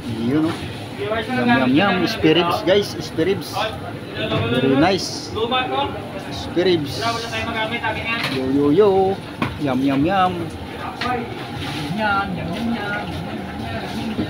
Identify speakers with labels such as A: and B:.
A: Yun, no? Yum, yum, yum. Spare ribs, guys. Spare ribs. Very nice. Spare ribs. Yo, yo, yo. Yum, yum, yum.
B: Yan, yan, yan, yan.